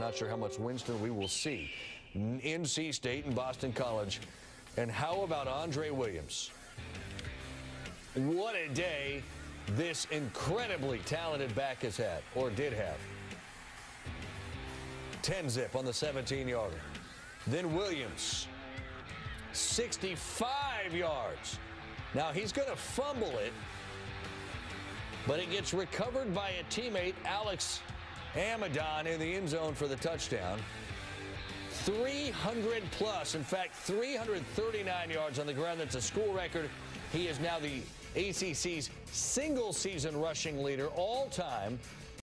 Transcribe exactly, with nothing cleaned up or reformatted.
Not sure how much Winston we will see. N C State and Boston College. And how about Andre Williams? What a day this incredibly talented back has had, or did have. ten zip on the seventeen-yarder. Then Williams, sixty-five yards. Now he's going to fumble it, but it gets recovered by a teammate, Alex Amadon, in the end zone for the touchdown. three hundred plus, in fact, three hundred thirty-nine yards on the ground. That's a school record. He is now the A C C's single-season rushing leader all time